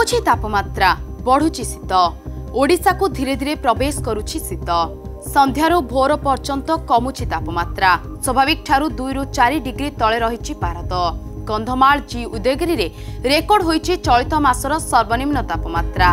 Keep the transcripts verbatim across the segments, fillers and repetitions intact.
कमुछि तापमात्रा बढ़ुछि शीत ओडिशा को धीरे धीरे प्रवेश करुछि शीत संध्यारू भोर पर्यंत कमुछि तापमात्रा स्वाभाविक ठारू दुई रु चार डिग्री तले रहिछि भारत कंधमाल जी उदयगिरी रे रेकर्ड होइछि चलित मासर सर्वनिम्न तापमात्रा।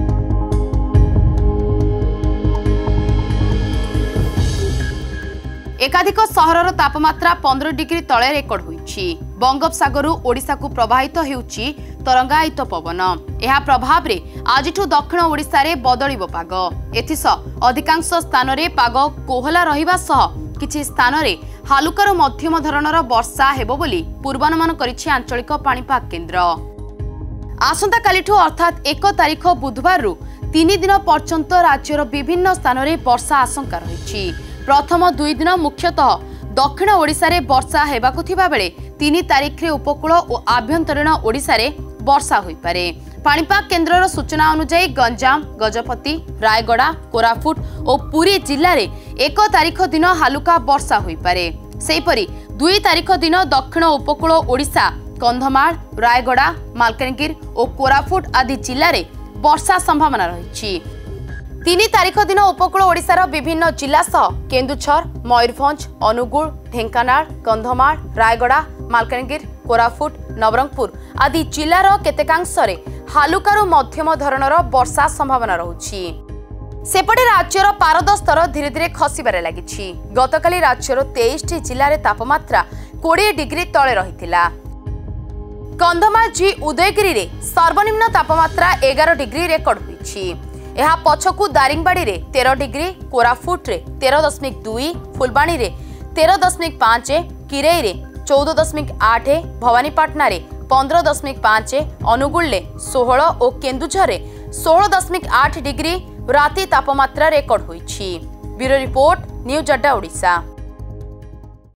एकाधिक सहरर तापमात्रा पंद्रह डिग्री तले रेकर्ड होइछि। बंगोपसागरु ओडिशा को प्रवाहित हेउछि तरंगायित पवन एहा प्रभाव रे आजिठु दक्षिण ओडिशा रे बदलिबो पाग एथिस अधिकांश स्थान रे पाग कोहला रहिबा सह किछि स्थान रे हालुकार मध्यम धरणर वर्षा हेबो बोली पूर्वानुमान करिछि आंचलिक पाणीपाग केन्द्र। आसंता कालिठु अर्थात एक तारिख बुधवार रु तीन दिन पर्यंत राज्यर विभिन्न स्थान रे वर्षा आशंका रहिछि। प्रथम दुई दिन मुख्यतः दक्षिण ओडिशा रे वर्षा हेबाकु थिबा बेले तीन तारिख रे उपकूल और आभ्यंतरीण ओडिशा रे वर्षा होई पारे। पाणीपाग केन्द्रर सूचना अनुसार गंजाम गजपति रायगड़ा कोरापुट और पुरी जिल्ला रे एक तारिख दिन हालुका वर्षा होई पारे। सेहीपरि दुई तारिख दिन दक्षिण उपकूल ओडिशा कंधमाल रायगड़ा मालकानगिरी और कोरापुट आदि जिल्ला रे वर्षा संभावना रहिछि। तीन तारिख दिन उपकूल ओडिशार विभिन्न जिला सह केन्दुझर मयूरभंज अनुगुल ढेंकानाल कंधमाल रायगड़ा मालकानगिरी कोरापुट नवरंगपुर आदि जिलार केतेकांश रे हालुकारु मध्यम धरणर वर्षा संभावना रहुछि। सेपटे राज्यर पारद स्तर धीरे धीरे खसिबारे लागिछि। गतकाली राज्यर तेईस टी जिल्ला रे तापमात्रा बीस डिग्री तले रहिथिला। कंधमाल जी उदयगिरी रे सर्वनिम्न तापमात्रा ग्यारह डिग्री रेकर्ड होइछि। एहा पछकु दारिंगबाड़ी रे तेरह डिग्री कोरापुट रे तेरह दशमिक दुई फुलबाणी रे तेरह दशमिक पाँच किरई रे चौदह दशमिक आठ भवानीपाटना रे पंद्रह दशमिक पाँच अनुगुल रे सोलह और केन्दुझर रे सोलह दशमिक आठ डिग्री राति तापमात्रा रेकर्ड होइछि। Bureau report news Adda Odisha.